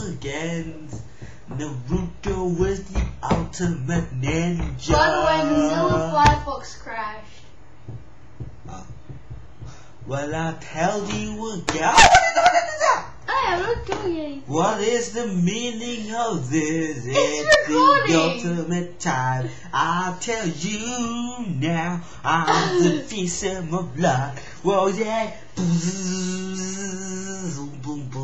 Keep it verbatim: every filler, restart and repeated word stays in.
again. Naruto was the ultimate ninja. By the way, Mozilla Firefox crashed. Uh, well, I'll tell you again. Hey, I'm not doing anything. What is the meaning of this? It's the recording. ultimate time. I'll tell you now. I'm the piece of my blood. Whoa, yeah. Boom, boom, boom.